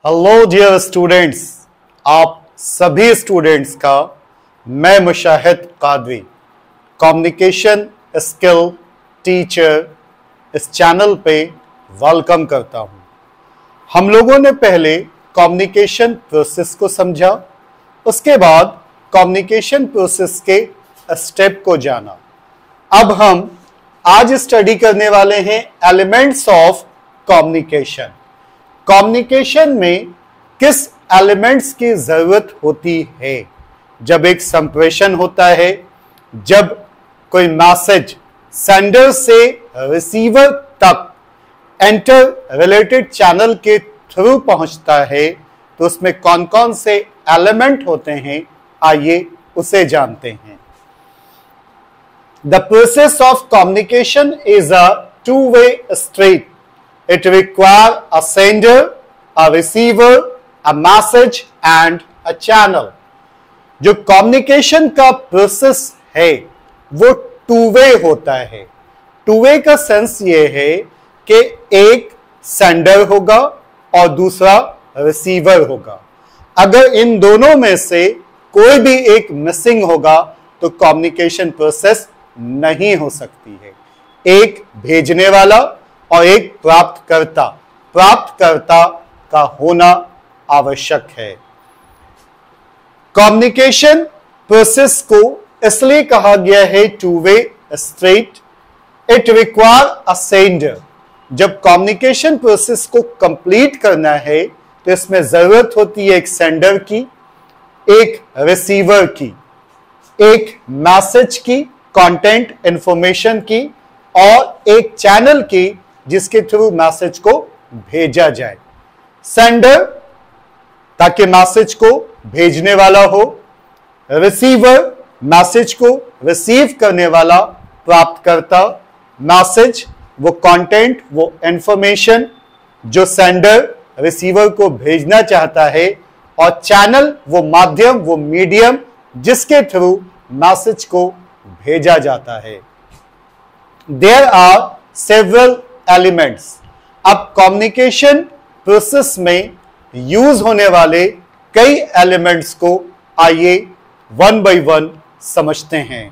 Hello dear students, आप सभी students का मैं Mushahid Qadri communication skill teacher इस चैनल पे वेलकम करता हूं। हम लोगों ने पहले कम्युनिकेशन प्रोसेस को समझा, उसके बाद कम्युनिकेशन प्रोसेस के स्टेप को जाना। अब हम आज स्टडी करने वाले हैं एलिमेंट्स ऑफ कम्युनिकेशन। कम्युनिकेशन में किस एलिमेंट्स की जरूरत होती है जब एक संप्रेषण होता है, जब कोई मैसेज सेंडर से रिसीवर तक एंटर रिलेटेड चैनल के थ्रू पहुंचता है, तो उसमें कौन कौन से एलिमेंट होते हैं, आइए उसे जानते हैं। The process of communication is a two-way street. It requires a sender, a receiver, a message and a channel. जो कम्युनिकेशन का प्रोसेस है वो टू वे होता है। टू वे का सेंस ये है कि एक सेंडर होगा और दूसरा रिसीवर होगा। अगर इन दोनों में से कोई भी एक मिसिंग होगा तो कम्युनिकेशन प्रोसेस नहीं हो सकती है। एक भेजने वाला और एक प्राप्तकर्ता का होना आवश्यक है। कम्युनिकेशन प्रोसेस को इसलिए कहा गया है two way street. It require a sender. जब कम्युनिकेशन प्रोसेस को कंप्लीट करना है तो इसमें जरूरत होती है एक सेंडर की, एक रिसीवर की, एक मैसेज की, कंटेंट इंफॉर्मेशन की और एक चैनल की जिसके थ्रू मैसेज को भेजा जाए। सेंडर ताकि मैसेज को भेजने वाला हो, रिसीवर मैसेज को रिसीव करने वाला प्राप्तकर्ता, मैसेज वो कंटेंट वो इंफॉर्मेशन जो सेंडर रिसीवर को भेजना चाहता है, और चैनल वो माध्यम वो मीडियम जिसके थ्रू मैसेज को भेजा जाता है। There are several elements. अब कम्युनिकेशन प्रोसेस में यूज होने वाले कई एलिमेंट्स को आइए वन बाय वन समझते हैं।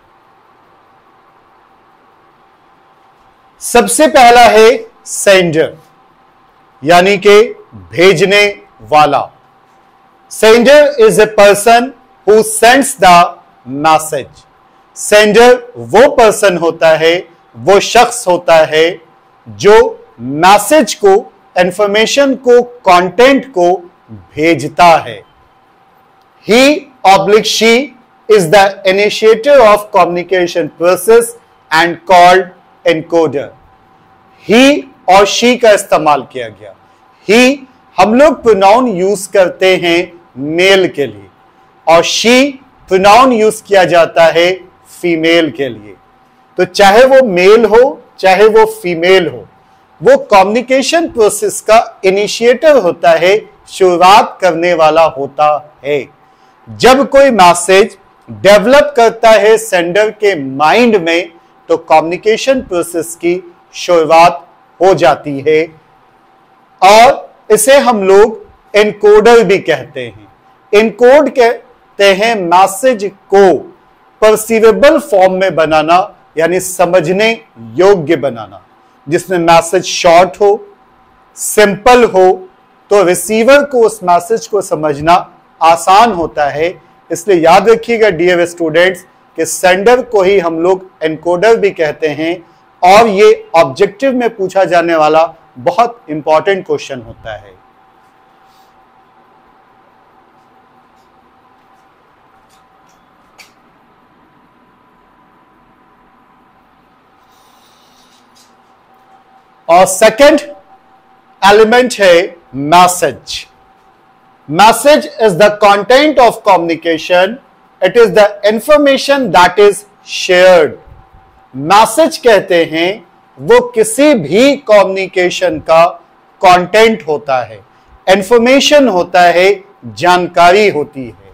सबसे पहला है सेंडर, यानी कि भेजने वाला। Sender is a person who sends the message. Sender वो पर्सन होता है, वो शख्स होता है जो मैसेज को, इंफॉर्मेशन को, कंटेंट को भेजता है। He or she is the initiator of communication process and called encoder. He और she का इस्तेमाल किया गया। He हम लोग प्रोनाउन यूज करते हैं मेल के लिए और she प्रोनाउन यूज किया जाता है फीमेल के लिए। तो चाहे वो मेल हो चाहे वो फीमेल हो, वो कम्युनिकेशन प्रोसेस का इनिशिएटर होता है, शुरुआत करने वाला होता है। जब कोई मैसेज डेवलप करता है सेंडर के माइंड में तो कम्युनिकेशन प्रोसेस की शुरुआत हो जाती है, और इसे हम लोग एनकोडर भी कहते हैं। एनकोड कहते हैं मैसेज को परसीवेबल फॉर्म में बनाना, यानी समझने योग्य बनाना, जिसमें मैसेज शॉर्ट हो, सिंपल हो, तो रिसीवर को उस मैसेज को समझना आसान होता है। इसलिए याद रखिएगा डियर स्टूडेंट्स कि सेंडर को ही हम लोग एनकोडर भी कहते हैं, और ये ऑब्जेक्टिव में पूछा जाने वाला बहुत इंपॉर्टेंट क्वेश्चन होता है। और सेकंड एलिमेंट है message. Message is the content of communication. It is the information that is shared. Message कहते हैं वो किसी भी कम्युनिकेशन का कंटेंट होता है, इंफॉर्मेशन होता है, जानकारी होती है।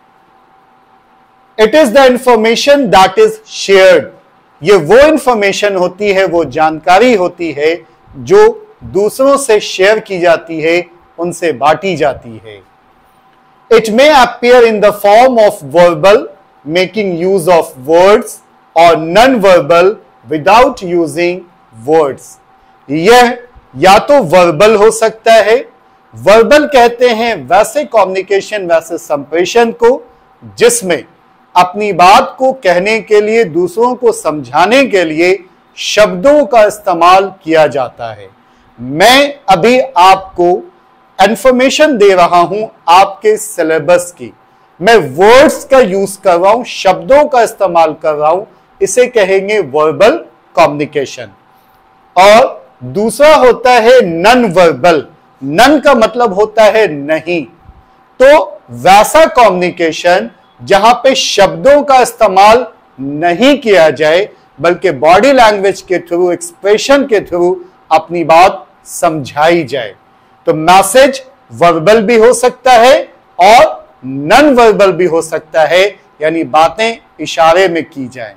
It is the information that is shared. ये वो इंफॉर्मेशन होती है, वो जानकारी होती है जो दूसरों से शेयर की जाती है उनसे बांटी जाती है। It may appear in the form of verbal, making use of words, और non verbal without using words. यह या तो वर्बल हो सकता है, वर्बल कहते हैं वैसे कम्युनिकेशन, वैसे संप्रेषण को जिसमें अपनी बात को कहने के लिए, दूसरों को समझाने के लिए शब्दों का इस्तेमाल किया जाता है। मैं अभी आपको इंफॉर्मेशन दे रहा हूं आपके सिलेबस की, मैं वर्ड्स का यूज कर रहा हूं, शब्दों का इस्तेमाल कर रहा हूं, इसे कहेंगे वर्बल कम्युनिकेशन। और दूसरा होता है नॉन वर्बल। नन का मतलब होता है नहीं, तो वैसा कम्युनिकेशन जहां पे शब्दों का इस्तेमाल नहीं किया जाए, बल्कि बॉडी लैंग्वेज के थ्रू, एक्सप्रेशन के थ्रू अपनी बात समझाई जाए। तो मैसेज वर्बल भी हो सकता है और नॉन वर्बल भी हो सकता है, यानी बातें इशारे में की जाए।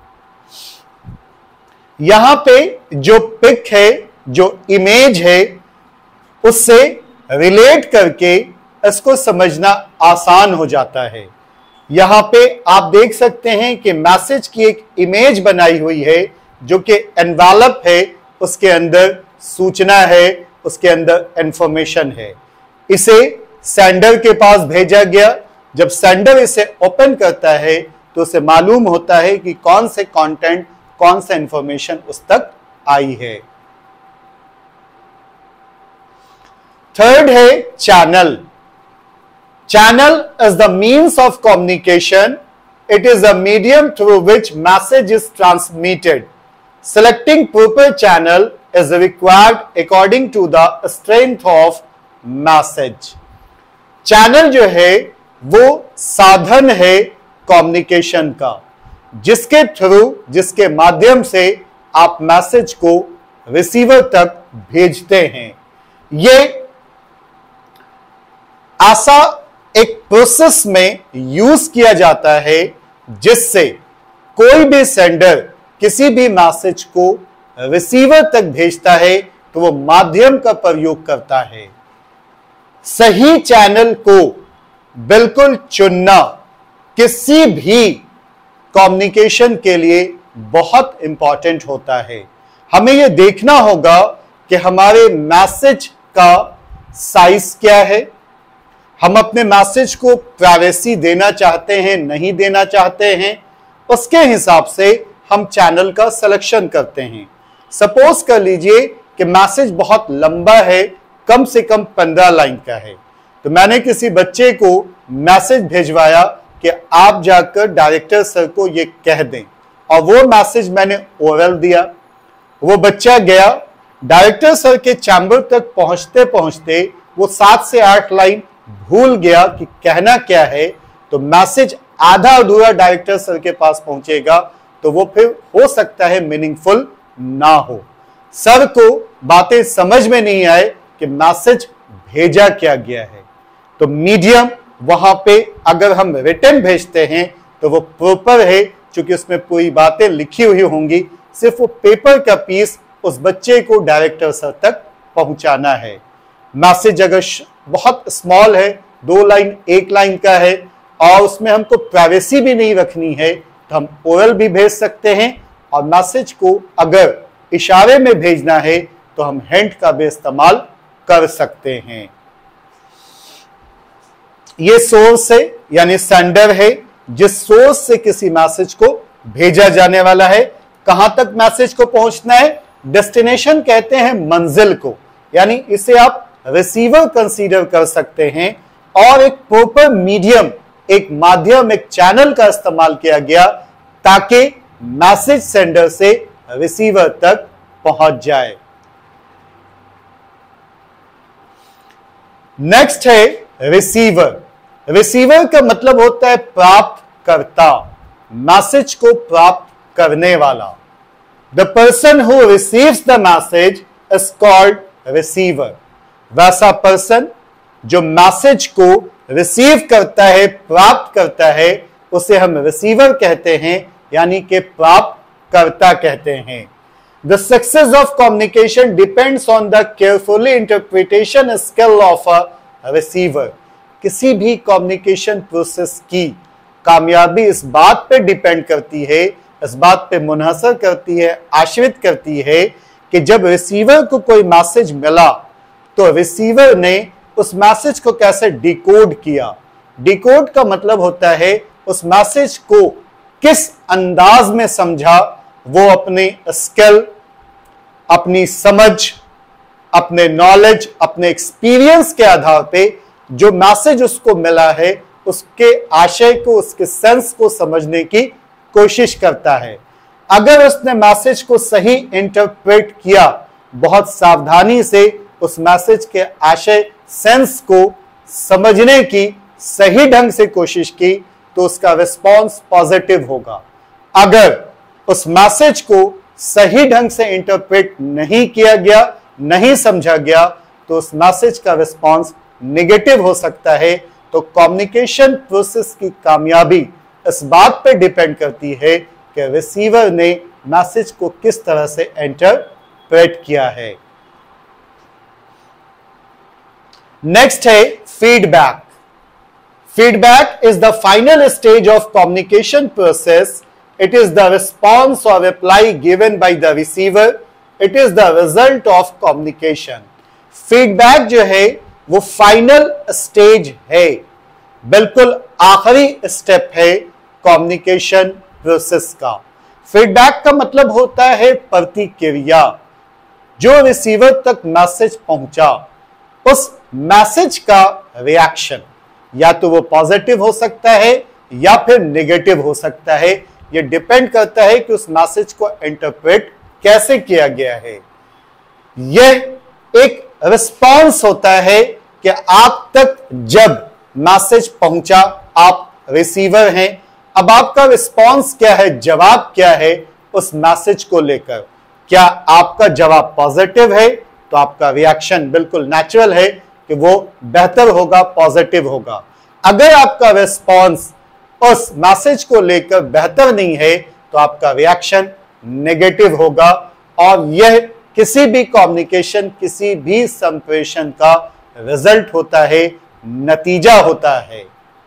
यहां पे जो पिक है, जो इमेज है, उससे रिलेट करके इसको समझना आसान हो जाता है। यहां पे आप देख सकते हैं कि मैसेज की एक इमेज बनाई हुई है, जो कि एनवेलप है, उसके अंदर सूचना है, उसके अंदर इंफॉर्मेशन है। इसे सेंडर के पास भेजा गया। जब सेंडर इसे ओपन करता है तो उसे मालूम होता है कि कौन से कंटेंट, कौन सा इंफॉर्मेशन उस तक आई है। थर्ड है channel. Channel is the means of communication. It is a medium through which message is transmitted. Selecting proper channel is required according to the strength of message. Channel जो है वो साधन है कम्युनिकेशन का, जिसके थ्रू, जिसके माध्यम से आप मैसेज को रिसीवर तक भेजते हैं। ये ऐसा एक प्रोसेस में यूज किया जाता है जिससे कोई भी सेंडर किसी भी मैसेज को रिसीवर तक भेजता है तो वो माध्यम का प्रयोग करता है। सही चैनल को बिल्कुल चुनना किसी भी कम्युनिकेशन के लिए बहुत इंपॉर्टेंट होता है। हमें यह देखना होगा कि हमारे मैसेज का साइज क्या है, हम अपने मैसेज को प्राइवेसी देना चाहते हैं, नहीं देना चाहते हैं, उसके हिसाब से हम चैनल का सिलेक्शन करते हैं। सपोज कर लीजिए कि मैसेज बहुत लंबा है, कम से कम 15 लाइन का है, तो मैंने किसी बच्चे को मैसेज भेजवाया कि आप जाकर डायरेक्टर सर को ये कह दें, और वो मैसेज मैंने ओरल दिया। वो बच्चा गया, डायरेक्टर सर के चैम्बर तक पहुंचते पहुंचते वो 7 से 8 लाइन भूल गया कि कहना क्या है, तो मैसेज आधा अधूरा डायरेक्टर सर के पास पहुंचेगा, तो वो फिर हो सकता है मीनिंगफुल ना हो। सर को बातें समझ में नहीं आए कि मैसेज भेजा क्या गया है। तो मीडियम वहां पे अगर हम रिटन भेजते हैं तो वो प्रॉपर है, क्योंकि उसमें पूरी बातें लिखी हुई होंगी, सिर्फ वो पेपर का पीस उस बच्चे को डायरेक्टर सर तक पहुंचाना है। मैसेज अगर बहुत स्मॉल है, 2 लाइन 1 लाइन का है, और उसमें हमको प्राइवेसी भी नहीं रखनी है, तो हम ओरल भी भेज सकते हैं, और मैसेज को अगर इशारे में भेजना है तो हम हैंड का भी इस्तेमाल कर सकते हैं। ये सोर्स है, यानी सेंडर है, जिस सोर्स से किसी मैसेज को भेजा जाने वाला है। कहां तक मैसेज को पहुंचना है? डेस्टिनेशन कहते हैं मंजिल को, यानी इसे आप रिसीवर कंसीडर कर सकते हैं। और एक प्रॉपर मीडियम, एक माध्यम, एक चैनल का इस्तेमाल किया गया ताकि मैसेज सेंडर से रिसीवर तक पहुंच जाए। नेक्स्ट है रिसीवर। रिसीवर का मतलब होता है प्राप्त करता, मैसेज को प्राप्त करने वाला। The person who receives the message is called receiver. वैसा पर्सन जो मैसेज को रिसीव करता है, प्राप्त करता है, उसे हम रिसीवर कहते हैं, यानी कि प्राप्त करता कहते हैं। The success of communication depends on the carefully interpretation skill of a receiver. किसी भी कम्युनिकेशन प्रोसेस की कामयाबी इस बात पे डिपेंड करती है, इस बात पे मुनहसर करती है, आश्रित करती है कि जब रिसीवर को कोई मैसेज मिला तो रिसीवर ने उस मैसेज को कैसे डिकोड किया। डिकोड का मतलब होता है उस मैसेज को किस अंदाज में समझा, वो अपने स्किल, अपनी समझ, अपने नॉलेज, अपने एक्सपीरियंस के आधार पे जो मैसेज उसको मिला है उसके आशय को, उसके सेंस को समझने की कोशिश करता है। अगर उसने मैसेज को सही इंटरप्रेट किया, बहुत सावधानी से उस मैसेज के आशय, सेंस को समझने की सही ढंग से कोशिश की, तो उसका रिस्पॉन्स पॉजिटिव होगा। अगर उस मैसेज को सही ढंग से इंटरप्रेट नहीं किया गया, नहीं समझा गया, तो उस मैसेज का रिस्पॉन्स नेगेटिव हो सकता है। तो कम्युनिकेशन प्रोसेस की कामयाबी इस बात पे डिपेंड करती है कि रिसीवर ने मैसेज को किस तरह से इंटरप्रेट किया है। नेक्स्ट है feedback. Feedback is the final stage of communication process. It is the response or reply given by the receiver. It is the result of communication. Feedback जो है वो फाइनल स्टेज है, बिल्कुल आखिरी स्टेप है कम्युनिकेशन प्रोसेस का। Feedback का मतलब होता है प्रतिक्रिया। जो रिसीवर तक मैसेज पहुंचा, उस मैसेज का रिएक्शन या तो वो पॉजिटिव हो सकता है या फिर नेगेटिव हो सकता है। ये डिपेंड करता है कि उस मैसेज को इंटरप्रेट कैसे किया गया है। यह एक रिस्पॉन्स होता है कि आप तक जब मैसेज पहुंचा, आप रिसीवर हैं, अब आपका रिस्पॉन्स क्या है, जवाब क्या है उस मैसेज को लेकर। क्या आपका जवाब पॉजिटिव है तो आपका रिएक्शन बिल्कुल नेचुरल है कि वो बेहतर होगा, पॉजिटिव होगा। अगर आपका रिस्पॉन्स उस मैसेज को लेकर बेहतर नहीं है तो आपका रिएक्शन नेगेटिव होगा। और यह किसी भी कम्युनिकेशन, किसी भी संप्रेषण का रिजल्ट होता है, नतीजा होता है।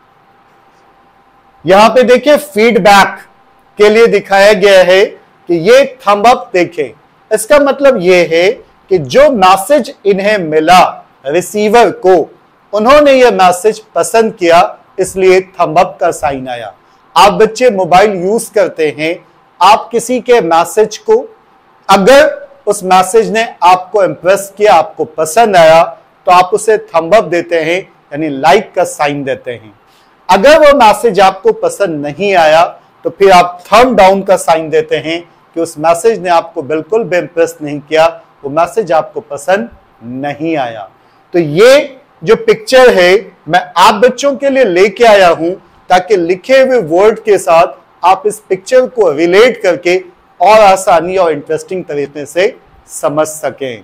यहां पे देखिए फीडबैक के लिए दिखाया गया है कि ये थंब अप देखें। इसका मतलब यह है कि जो मैसेज इन्हें मिला रिसीवर को, उन्होंने यह मैसेज पसंद किया, इसलिए थंब अप का साइन आया। आप बच्चे मोबाइल यूज करते हैं, आप किसी के मैसेज को, अगर उस मैसेज ने आपको इंप्रेस किया, आपको पसंद आया, तो आप उसे थंब अप देते हैं, यानी लाइक का साइन देते हैं। अगर वो मैसेज आपको पसंद नहीं आया तो फिर आप थंब डाउन का साइन देते हैं कि उस मैसेज ने आपको बिल्कुल भी इंप्रेस नहीं किया, वो मैसेज आपको पसंद नहीं आया। तो ये जो पिक्चर है मैं आप बच्चों के लिए लेके आया हूं ताकि लिखे हुए वर्ड के साथ आप इस पिक्चर को रिलेट करके और आसानी और इंटरेस्टिंग तरीके से समझ सकें।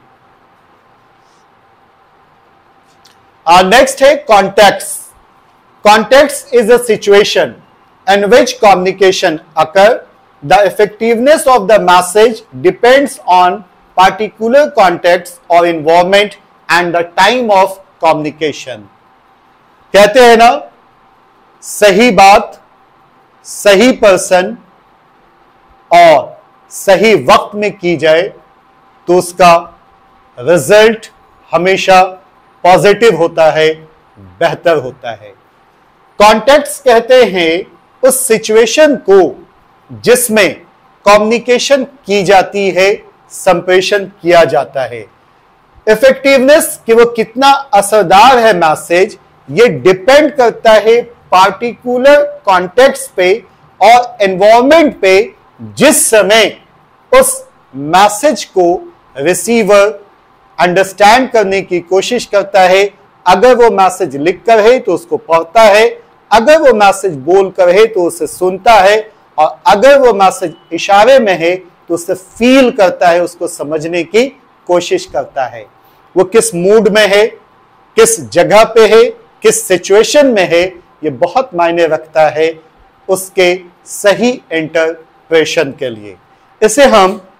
नेक्स्ट है context. Context is a situation in which communication occur. The effectiveness of the message depends on particular context or environment and the time of communication. कहते हैं ना, सही बात, सही पर्सन और सही वक्त में की जाए तो उसका रिजल्ट हमेशा पॉजिटिव होता है, बेहतर होता है। कॉन्टेक्स्ट कहते हैं उस सिचुएशन को जिसमें कम्युनिकेशन की जाती है, संप्रेषण किया जाता है। इफेक्टिवनेस कि वो कितना असरदार है मैसेज, ये डिपेंड करता है पार्टिकुलर कॉन्टेक्स्ट पे और एनवायरनमेंट पे जिस समय उस मैसेज को रिसीवर अंडरस्टैंड करने की कोशिश करता है। अगर वो मैसेज लिख कर है तो उसको पढ़ता है, अगर वो मैसेज बोल कर है तो उसे सुनता है, और अगर वो मैसेज इशारे में है तो उसे फील करता है, उसको समझने की कोशिश करता है। वो किस मूड में है, किस जगह पे है, किस सिचुएशन में है, ये बहुत मायने रखता है उसके सही इंटरप्रेशन के लिए। इसे हम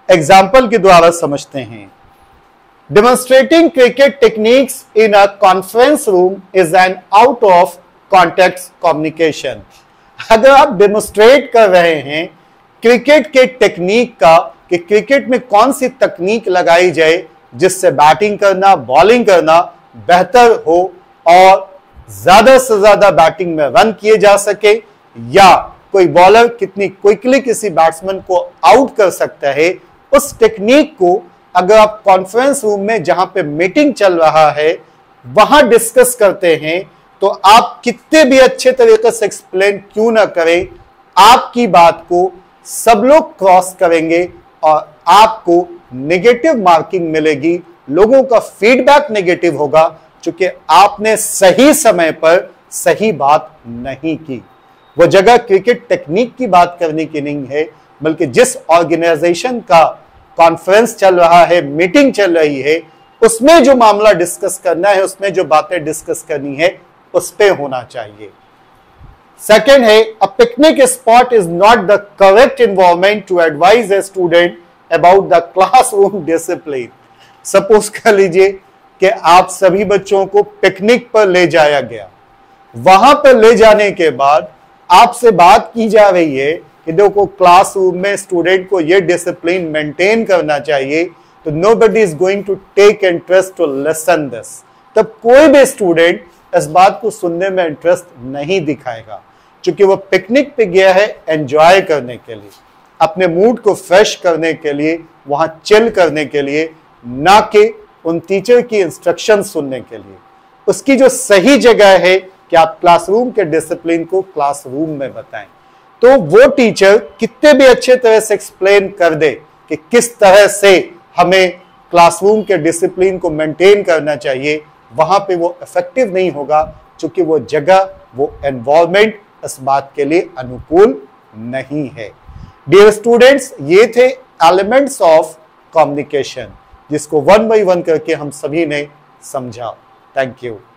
एग्जाम्पल के द्वारा समझते हैं। Demonstrating cricket techniques in a conference room is an out of context communication. अगर आप डेमोन्स्ट्रेट कर रहे हैं क्रिकेट के टेक्निक का कि क्रिकेट में कौन सी तकनीक लगाई जाए जिससे बैटिंग करना, बॉलिंग करना बेहतर हो और ज्यादा से ज्यादा बैटिंग में रन किए जा सके, या कोई बॉलर कितनी क्विकली किसी बैट्समैन को आउट कर सकता है, उस टेक्निक को अगर आप कॉन्फ्रेंस रूम में जहां पे मीटिंग चल रहा है वहां डिस्कस करते हैं, तो आप कितने भी अच्छे तरीके से एक्सप्लेन क्यों ना करें, आपकी बात को सब लोग क्रॉस करेंगे और आपको नेगेटिव मार्किंग मिलेगी, लोगों का फीडबैक नेगेटिव होगा क्योंकि आपने सही समय पर सही बात नहीं की। वो जगह क्रिकेट टेक्निक की बात करने की नहीं है, बल्कि जिस ऑर्गेनाइजेशन का कॉन्फ्रेंस चल रहा है, मीटिंग चल रही है, उसमें जो मामला डिस्कस करना है, उसमें जो बातें डिस्कस करनी है, उस पे होना चाहिए। सेकेंड है, a picnic spot is not the correct environment to advise a student about the classroom discipline. Suppose कर लीजिए कि आप सभी बच्चों को पिकनिक पर ले जाया गया, वहां पर ले जाने के बाद आपसे बात की जा रही है कि देखो क्लासरूम में स्टूडेंट को यह डिसिप्लिन मेंटेन करना चाहिए, तो nobody is going to take interest to listen this. तब कोई भी स्टूडेंट इस बात को सुनने में इंटरेस्ट नहीं दिखाएगा, क्योंकि वो पिकनिक पे गया है एंजॉय करने के लिए, अपने मूड को फ्रेश करने के लिए, वहां चिल करने के लिए, ना कि उन टीचर की इंस्ट्रक्शन सुनने के लिए। उसकी जो सही जगह है कि आप क्लासरूम के डिसिप्लिन को क्लासरूम में बताएं, तो वो टीचर कितने भी अच्छे तरह से एक्सप्लेन कर दे कि किस तरह से हमें क्लासरूम के डिसिप्लिन को मेंटेन करना चाहिए, वहां पे वो इफेक्टिव नहीं होगा, क्योंकि वो जगह, वो एनवायरनमेंट इस बात के लिए अनुकूल नहीं है। डियर स्टूडेंट्स, ये थे एलिमेंट्स ऑफ कम्युनिकेशन, जिसको वन बाय वन करके हम सभी ने समझा। Thank you.